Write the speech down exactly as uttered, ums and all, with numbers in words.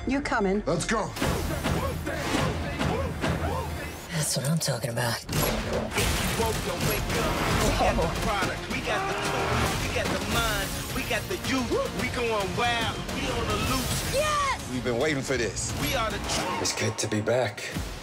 You coming? Let's go. That's what I'm talking about. We got the product, we got the tools, we got the mind, we got the youth. We going wild, we on the loose. Yes! We've been waiting for this. We are the truth. It's good to be back.